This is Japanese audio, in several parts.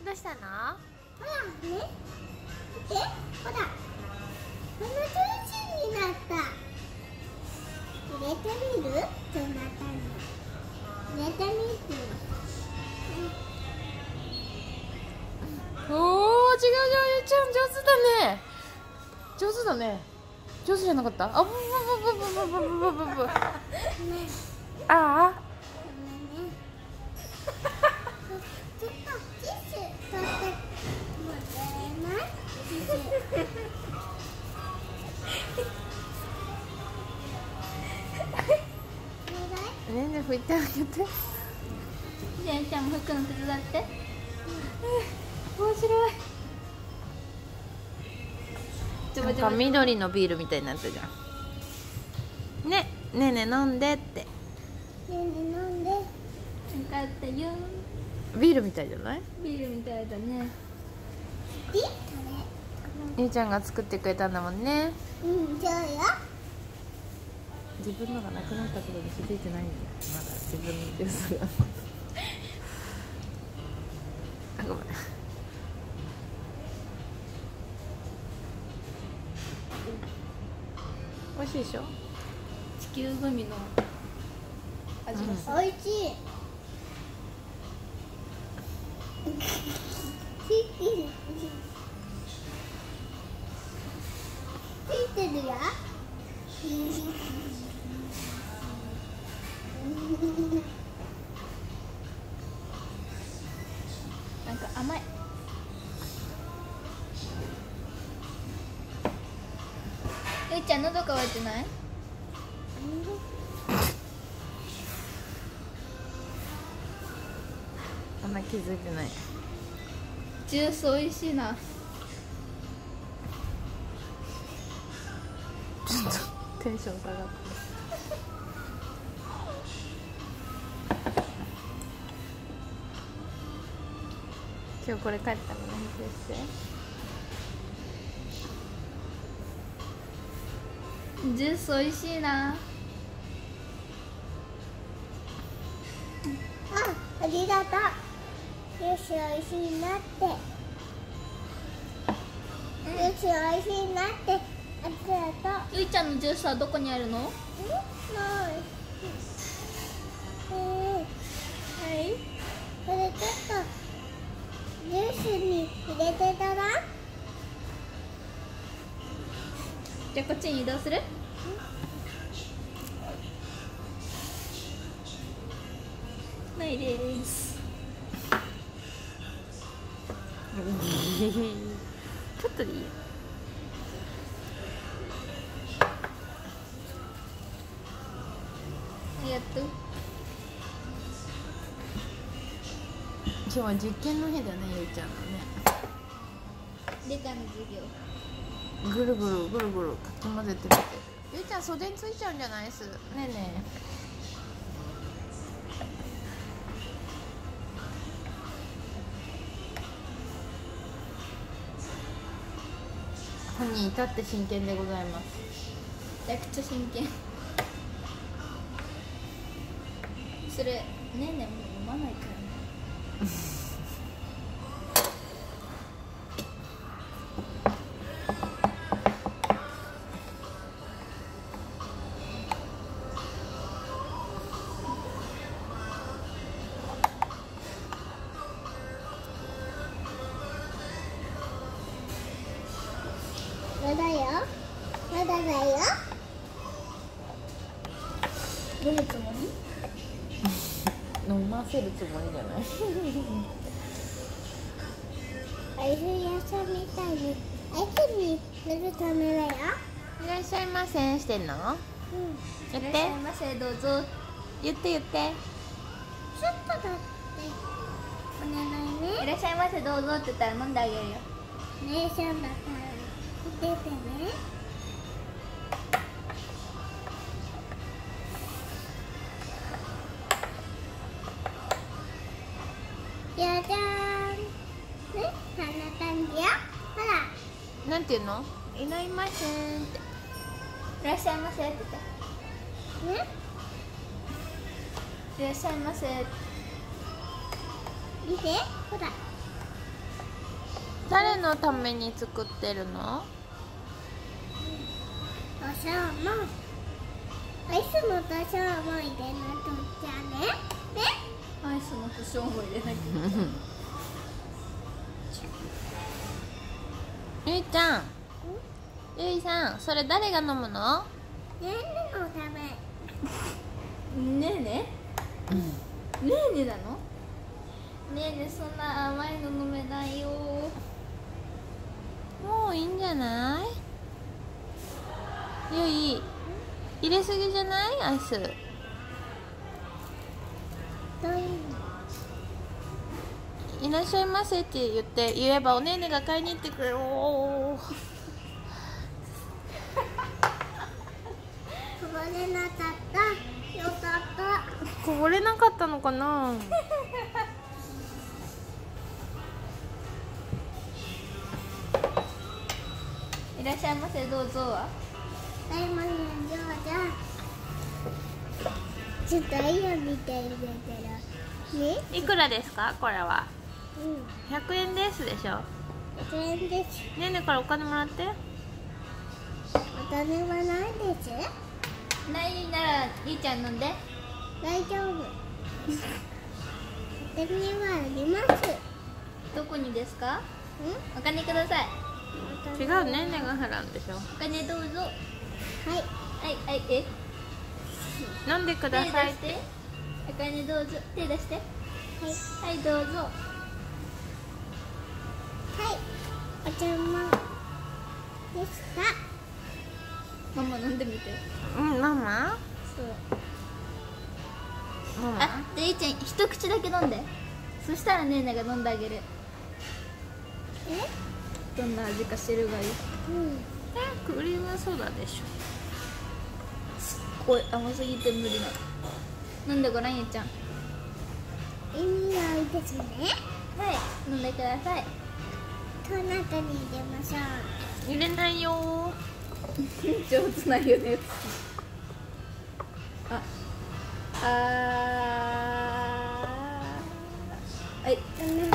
どうしたの？ ほらね、見て、ほらこの調子になった。入れてみる？そなたに入れてみる。 おー、違う、ゆうちゃん上手だね。上手だね。上手じゃなかった？あ、ぶ。ああ。 ちょっとティッシュ取ってもらえない？ティッシュ。 ねんね拭いてあげて。 じゃあゆうちゃんも拭くの手伝って。 面白い。なんか緑のビールみたいになったじゃん。ねえね飲んでって。 ねえね飲んで。 よかったよ。 ビールみたいじゃない？ ビールみたいだね。 で、こゆうちゃんが作ってくれたんだもんね。 れ。そうよ。 自分のがなくなったことに気づいてないんだよ。まだ自分のジュースが。あ、ごめん。美味しいでしょ？ 地球グミの味がする。 おいしい。ついてるよ。 なんか甘い。ゆうちゃん喉乾いてない？ あんま気づいてない。 ジュース美味しいな。 ちょっとテンション下がって。今日これ帰ったのね、編集して。 ジュース美味しいな。 あ、ありがとう。よし、おいしいなって。よし、おいしいなって。ありがとう。 ゆいちゃんのジュースはどこにあるの？ ない。 はい。 これちょっとジュースに入れてたら。 じゃあこっちに移動する？ないです。 ちょっとでいいよ。 ありがとう。 今日は実験の日だね、ゆうちゃんのね。 理科の授業。 ぐるぐるぐるぐるかき混ぜてみてる。ゆうちゃん袖についちゃうんじゃないっす。ねえねえ。本人至って真剣でございます。 めちゃくちゃ真剣。それねえねえもう飲まないからね。 まだよ。まだだよ。 飲むつもり？ 飲ませるつもりじゃない。 おいしい屋さんみたいにアイスにするためだよ。 いらっしゃいませしてんの？言っていらっしゃいませ、どうぞ。 言って言って。 ちょっとだってお願いね。 いらっしゃいませ、どうぞって言ったら飲んであげるよ。 姉さんだから見ててね。じゃじゃーん。ね、こんな感じよ。ほら。 なんていうの？いないませんって。 いらっしゃいませって言っね、 て。いらっしゃいませ。 見て、ほら。 誰のために作ってるの？ おしゃもアイスのとしゃも入れなとっちゃね。ね。 アイスの胡椒も入れなきゃ。 ゆいちゃん、ゆいさん、それ誰が飲むの？ ねねのため。 ねえね。ねえねなの？ねえね、そんな甘いの飲めないよ。 もういいんじゃない？ゆい、入れすぎじゃない？アイス。 どういうの？ いらっしゃいませって言えばおねえねが買いに行ってくれる。おー、 こぼれなかった。よかった。 こぼれなかったのかな。 いらっしゃいませ、どうぞは。 大門の上手。ちょっとアイアンみたいに出てる。ね。 いくらですかこれは？ うん。 100円ですでしょ。 100円です。 ねえねからお金もらって。 お金はないです。 ないならりーちゃん飲んで。 大丈夫。お金はあります。 どこにですか？ うん？ お金ください。 違う、ねえねが払うんでしょ。 お金どうぞ。 はい。 はい、 飲んでくだ手出さいっ。 してて。お金どうぞ。手出して。 はい。 はい、どうぞ。 はい。お茶もでした。 ママ飲んでみて。 うん、ママ？ そう。 ママ？ あ、でりーちゃん一口だけ飲んで。そしたらねえねが飲んであげる。 え？ どんな味か知るがいい。 うん。 クリームソーダでしょ。 すっごい甘すぎて無理なの。飲んでごらんゆうちゃん。 意味ないですね。 はい、飲んでください。 トナカに入れましょう。 入れないよ上手なよね。はい。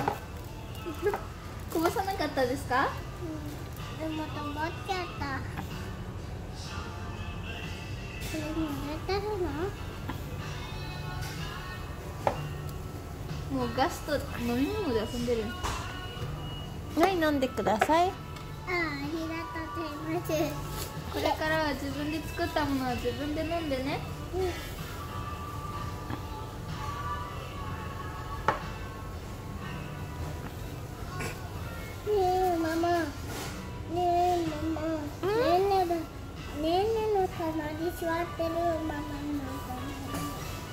こぼさなかったですか？ でも止まっちゃった。これに入れてるの？ もうガスと飲み物で遊んでる。 はい、飲んでください。 ありがとうございます。 これからは自分で作ったものは自分で飲んでね。 ねえママ。ねえママ。ねえねの隣座ってるママの隣。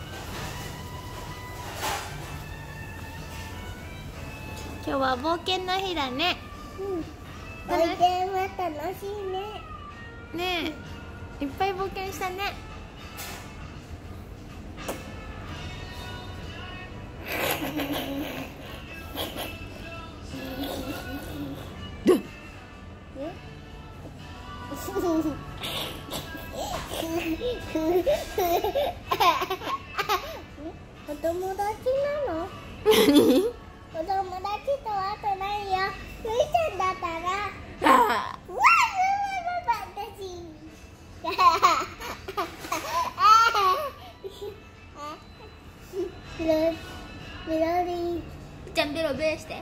今日は冒険の日だね。 冒険は楽しいね。 ねえ、いっぱい冒険したね。 お友達なの？ 何？ お友達とはとないよ。ゆいちゃんだったら。 あうわ私。メロディー。 じゃんベロベーして。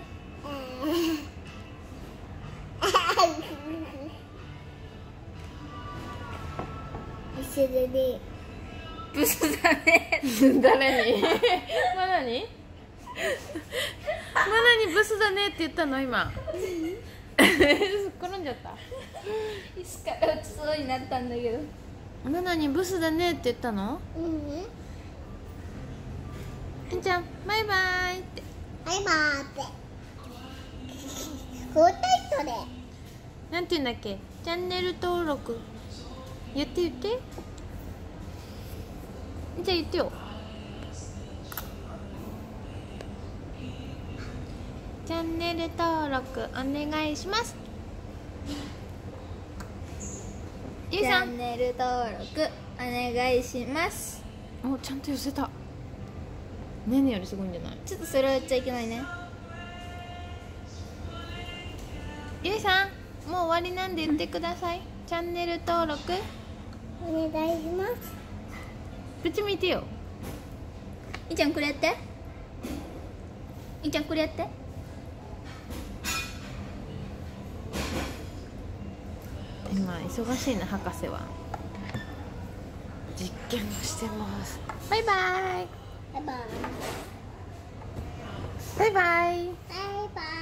一緒でね。 ブスだね。 誰に？マナに？マナにブスだねって言ったの今。転んじゃった。 椅子から落ちそうになったんだけど。 マナにブスだねって言ったの？じゃんバイバイって。 バイバーって。交代それ。 なんて言うんだっけ？チャンネル登録。言って。じゃあ言ってよ。チャンネル登録お願いします。ゆいチさん。 ャンネル登録お願いします。 お、ちゃんと寄せた。ねねよりすごいんじゃない？ ちょっとそれは言っちゃいけないね。 ゆいさん、もう終わりなんで言ってください。チャンネル登録お願いします。 口見てよ。 いちゃんこれやって。いちゃんこれやって。 今忙しいな、博士は。実験をしてます。バイバイ。 バイバイ。 バイバイ。 バイバイ。